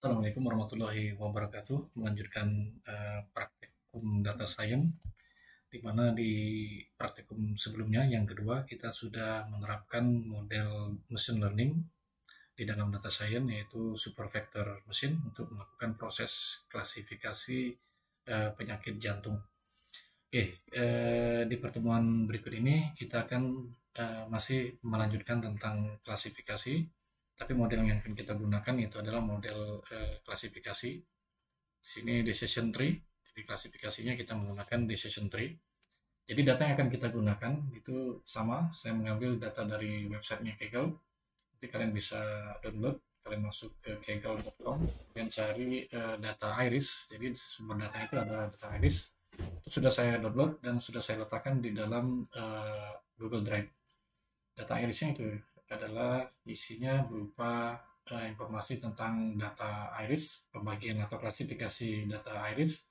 Assalamualaikum warahmatullahi wabarakatuh. Melanjutkan praktikum data science, di mana di praktikum sebelumnya yang kedua kita sudah menerapkan model machine learning di dalam data science, yaitu super vector machine untuk melakukan proses klasifikasi penyakit jantung. Oke, di pertemuan berikut ini kita akan masih melanjutkan tentang klasifikasi, tapi model yang akan kita gunakan itu adalah model klasifikasi. Di sini decision tree, jadi klasifikasinya kita menggunakan decision tree. Jadi data yang akan kita gunakan itu sama, saya mengambil data dari websitenya Kaggle. Nanti kalian bisa download, kalian masuk ke kaggle.com, dan cari data iris. Jadi sumber data itu adalah data iris. Itu sudah saya download dan sudah saya letakkan di dalam Google Drive. Data irisnya itu adalah isinya berupa informasi tentang data iris, pembagian atau klasifikasi data iris.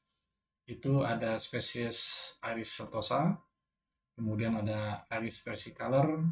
Itu ada spesies Iris certosa, kemudian ada Iris versicolor,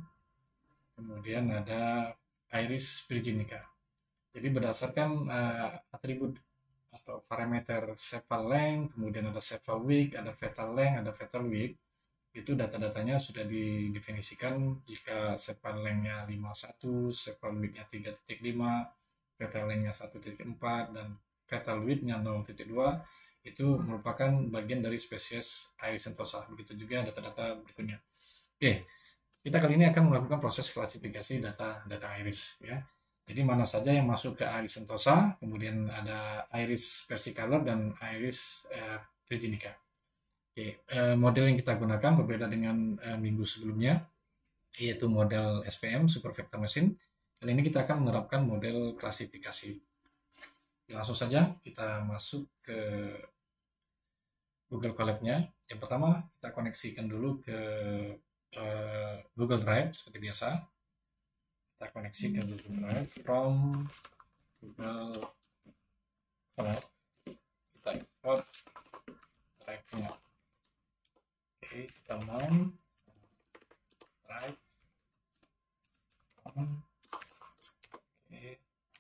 kemudian ada Iris virginica. Jadi berdasarkan atribut atau parameter sepal length, kemudian ada sepal width, ada fetal length, ada fetal width, itu data-datanya sudah didefinisikan. Jika sepal length-nya 51, sepal width-nya 3.5, fetal length-nya 1.4, dan fetal width-nya 0.2, itu merupakan bagian dari spesies Iris certosa. Begitu juga data-data berikutnya. Oke, kita kali ini akan melakukan proses klasifikasi data iris, ya. Jadi mana saja yang masuk ke Iris certosa, kemudian ada Iris versicolor dan Iris virginica. Oke, model yang kita gunakan berbeda dengan minggu sebelumnya, yaitu model SPM, Super Vector Machine. Kali ini kita akan menerapkan model klasifikasi. Langsung saja kita masuk ke Google Colab-nya. Yang pertama, kita koneksikan dulu ke Google Drive seperti biasa. Kita koneksi ke Google Drive from Google Colab. Kita import drive-nya. Oke, kita mau drive on. Oke,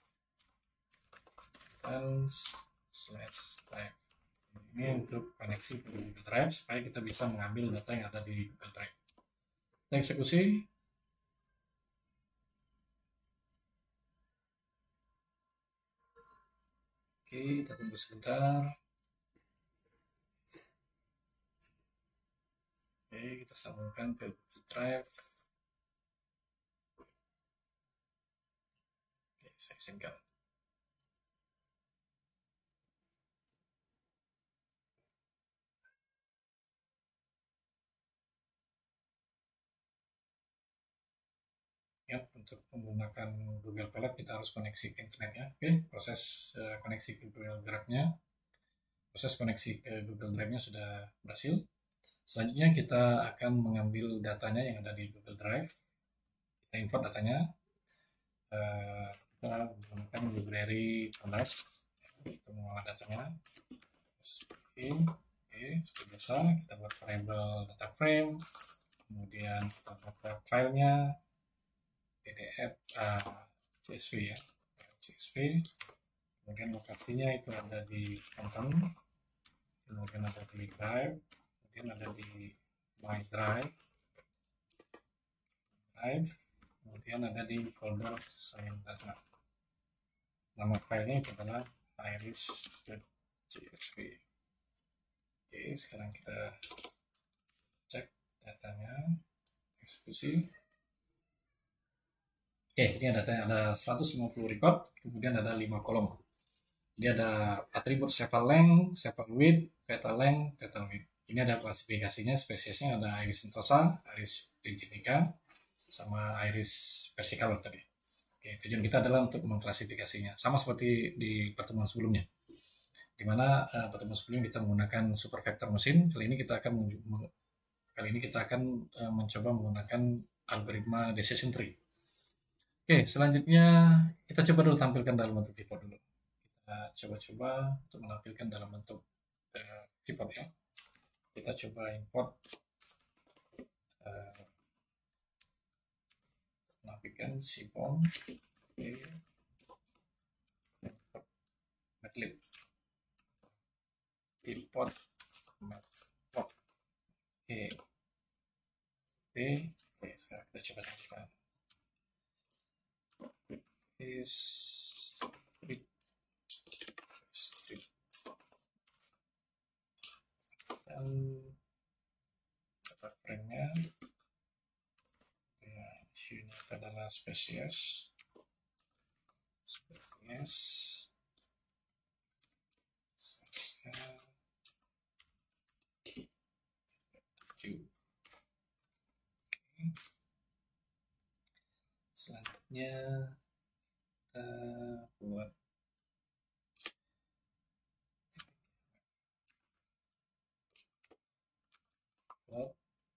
dan slash drive. Ini untuk koneksi ke Google Drive supaya kita bisa mengambil data yang ada di Google Drive. Kita eksekusi. Oke, kita tunggu sebentar. Oke, kita sambungkan ke Google Drive. Oke, saya izinkan. Ya, untuk menggunakan Google Colab kita harus koneksi ke internetnya. Oke, proses koneksi ke Google Drive-nya, proses koneksi ke Google Drive-nya sudah berhasil. Selanjutnya kita akan mengambil datanya yang ada di Google Drive. Kita import datanya. Kita menggunakan library pandas. Kita mengolah datanya. Oke, seperti biasa kita buat variable data frame. Kemudian kita buat filenya PDF CSV, ya, CSV. Kemudian lokasinya itu ada di content, kemudian ada di drive, kemudian ada di my drive, kemudian ada di folder science data. Nama filenya itu adalah iris.csv. Oke, sekarang kita cek datanya, eksekusi. Oke, ini ada datanya, ada 150 record, kemudian ada 5 kolom. Jadi ada atribut sepal length, sepal width, fetal length, fetal width. Ini ada klasifikasinya, spesiesnya ada Iris certosa, Iris virginica, sama Iris versicolor tadi. Oke, tujuan kita adalah untuk mengklasifikasinya, sama seperti di pertemuan sebelumnya, di mana pertemuan sebelumnya kita menggunakan super vector machine. Kali ini kita akan mencoba menggunakan algoritma decision tree. Oke, selanjutnya kita coba dulu tampilkan dalam bentuk report dulu. Kita coba-coba untuk menampilkan dalam bentuk report, ya. Kita coba import menampilkan sipon. Oke. matplotlib import matplot. Oke, sekarang kita coba lanjutkan. Dan data frame-nya ya, ini adalah spesies selanjutnya kita buat plot.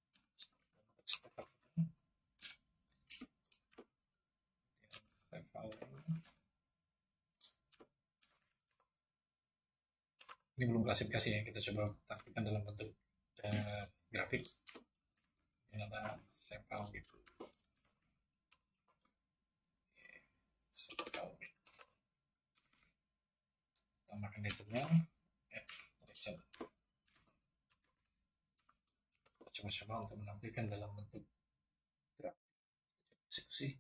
Ini belum klasifikasi ya, kita coba tampilkan dalam bentuk grafik. Ini ada sampel gitu. Tambahkan itunya, coba-coba untuk menampilkan dalam bentuk grafik eksekusi.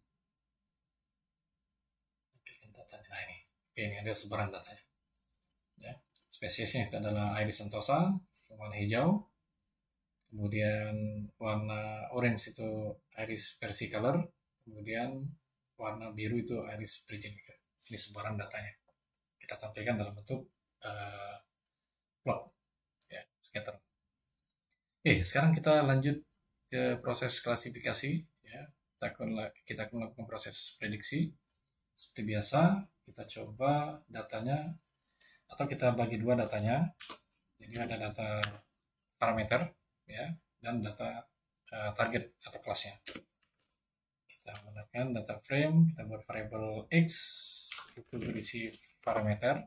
Tampilkan datanya. Nah ini, oke, ini ada sebaran datanya. Ya, spesiesnya itu adalah Iris santosa, warna hijau. Kemudian warna orange itu Iris versicolor. Kemudian warna biru itu Iris virginica. Ini sebaran datanya. Kita tampilkan dalam bentuk plot, ya, scatter. Oke, sekarang kita lanjut ke proses klasifikasi. Ya, kita akan melakukan proses prediksi. Seperti biasa, kita coba datanya, atau kita bagi dua datanya. Jadi ada data parameter, ya, dan data target atau kelasnya. Kita menggunakan data frame, kita buat variable x itu berisi parameter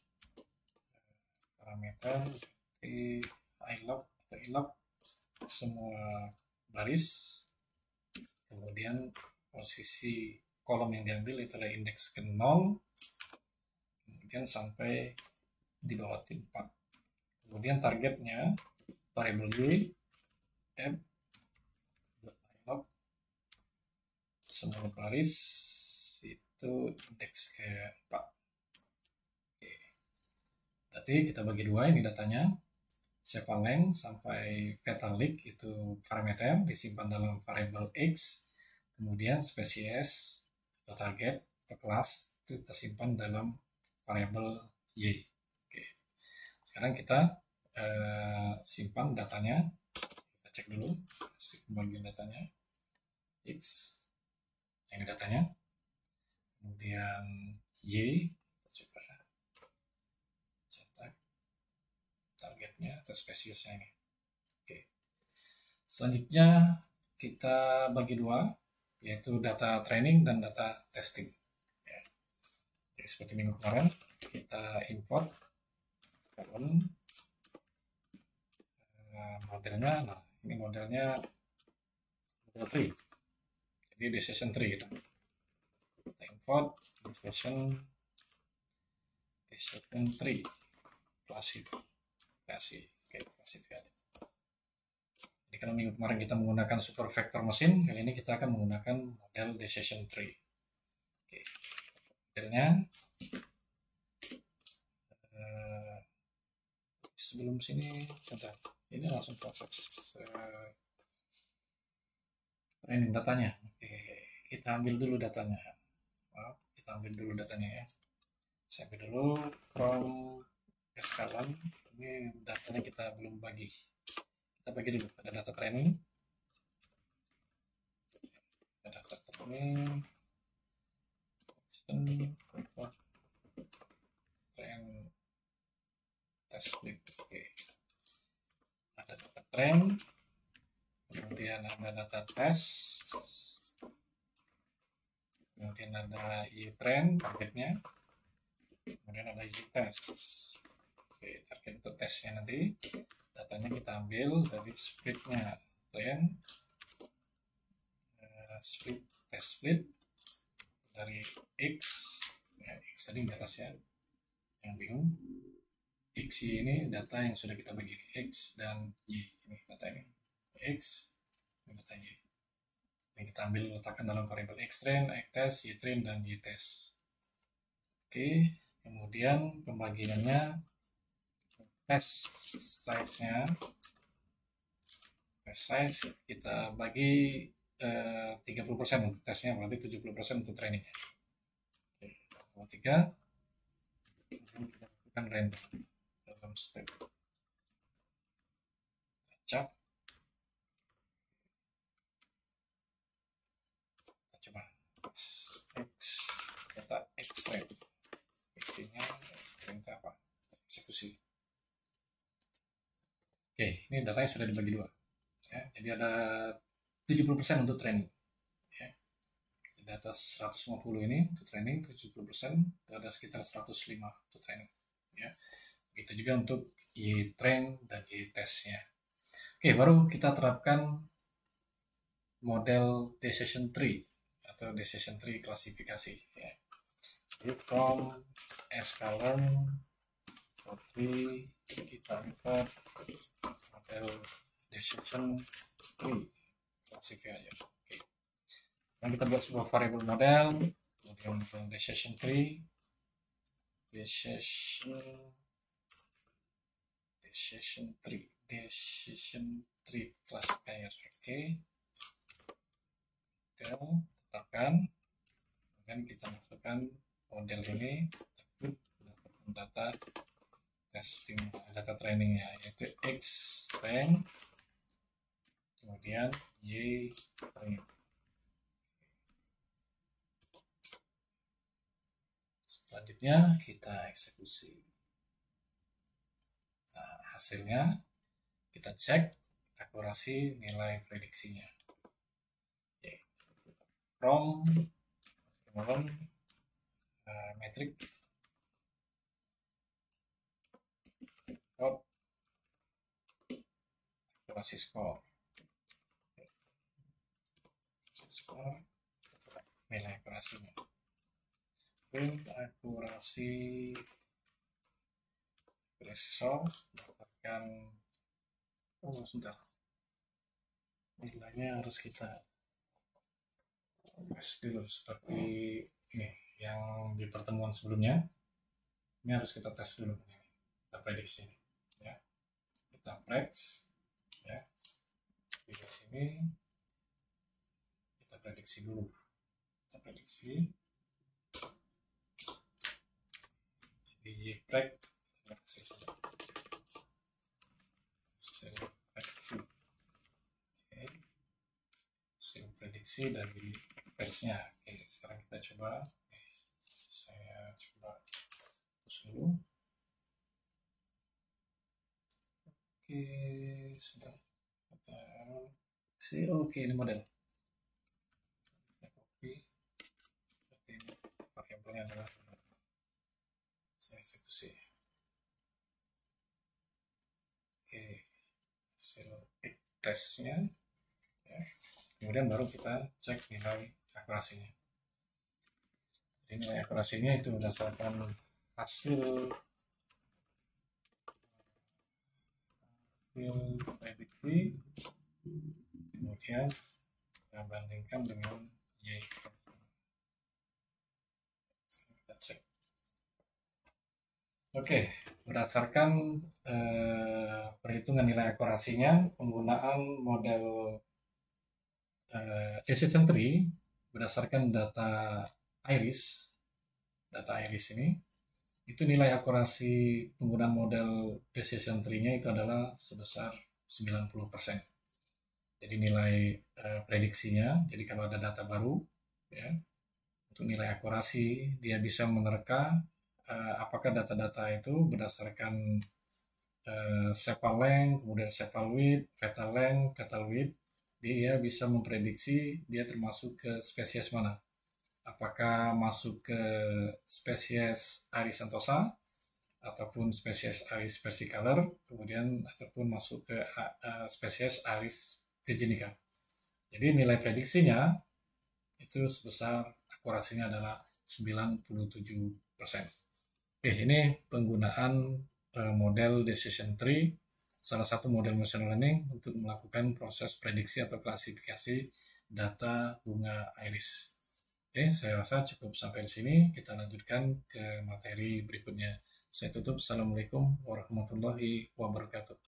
seperti ilog atau ilog semua baris, kemudian posisi kolom yang diambil itu adalah indeks ke 0, kemudian sampai di bawah 4. Kemudian targetnya variable y m ilog semua baris itu indeks ke 4. Oke. Berarti kita bagi dua ini datanya. Sepa length sampai vetalic itu parameter disimpan dalam variable x, kemudian spesies atau target atau kelas itu tersimpan dalam variable y. Oke. Sekarang kita simpan datanya, kita cek dulu bagian datanya x, ini datanya, kemudian y, kita coba cetak targetnya atau spesiesnya ini. Oke. Selanjutnya kita bagi dua, yaitu data training dan data testing. Ya. Jadi seperti minggu kemarin kita import modelnya. Nah, ini modelnya model tree. Jadi decision tree kita import decision tree klasifikasi. Jadi kalau minggu kemarin kita menggunakan super vector mesin, kali ini kita akan menggunakan model decision tree. Oke. Modelnya sebelum sini, sebentar. Ini langsung proses training datanya. Oke, kita ambil dulu datanya. Maaf, kita ambil dulu datanya ya. Saya ambil dulu from escalan. Ini datanya kita belum bagi. Kita bagi dulu. Ada data training. Ada data training. Train test split. Oke. Ada data train. Kemudian ada data test, kemudian ada i-train targetnya, kemudian ada i-test. Oke, target untuk tesnya nanti datanya kita ambil dari splitnya train, test split dari x, ya, x tadi di atasnya, yang bingung. X, Y ini data yang sudah kita bagi, X dan Y. Ini data ini, X, ini data Y. Yang kita ambil letakkan dalam variabel Xtrain, Xtest, Ytrain, dan Ytest. Oke, kemudian pembagiannya, test size-nya, test size kita bagi 30% untuk tesnya, berarti 70% untuk trainingnya. Oke, 3, kemudian kita lakukan random dalam step acak. Kita coba X data Xtrain, X-nya Xtrain itu apa, eksekusi. Oke, ini datanya sudah dibagi dua ya, jadi ada 70% untuk training ya. Di atas 150 ini untuk training, 70% ada sekitar 105 untuk training ya. Begitu juga untuk Y-train dan Y-testnya. Oke, baru kita terapkan model decision tree atau decision tree klasifikasi ya. Jadi from sklearn tree kita import model decision tree klasifikasi. Oke. Dan kita buat sebuah variable model, kemudian decision tree, decision tree classifier. Oke. Dan tetapkan, kemudian kita masukkan model ini data testing, data trainingnya, yaitu Xtrain, kemudian Ytrain. Selanjutnya kita eksekusi. Nah, hasilnya kita cek akurasi nilai prediksinya. Oke. From metric akurasi score, nilai akurasinya. Print akurasi result dapatkan, sebentar, nilainya harus kita tes dulu seperti ini yang di pertemuan sebelumnya. Ini harus kita tes dulu, kita prediksi ya, kita prediksi ya, di sini kita prediksi dulu, kita prediksi. Jadi prediksi prediksi dari testnya. Oke, sekarang kita coba. Saya coba terus dulu. Oke, sebentar. Oke, ini model. Kita copy. Berarti variabelnya adalah saya eksekusi. Oke, hasil tesnya ya. Kemudian baru kita cek nilai akurasinya. Jadi nilai akurasinya itu berdasarkan hasil prediksi, kemudian kita bandingkan dengan Y. Kita cek. Oke, berdasarkan perhitungan nilai akurasinya, penggunaan model decision tree berdasarkan data iris ini, itu nilai akurasi penggunaan model decision tree-nya itu adalah sebesar 90%. Jadi nilai prediksinya, jadi kalau ada data baru ya, untuk nilai akurasi dia bisa menerka apakah data-data itu berdasarkan sepal length, kemudian sepal width, fetal length, fetal width, dia bisa memprediksi dia termasuk ke spesies mana. Apakah masuk ke spesies Aedes antosa ataupun spesies Aedes versicolor, kemudian ataupun masuk ke spesies Aedes virginica. Jadi nilai prediksinya itu sebesar akurasinya adalah 97%. Oke, ini penggunaan model decision tree, salah satu model machine learning untuk melakukan proses prediksi atau klasifikasi data bunga iris. Oke, saya rasa cukup sampai di sini. Kita lanjutkan ke materi berikutnya. Saya tutup. Assalamualaikum warahmatullahi wabarakatuh.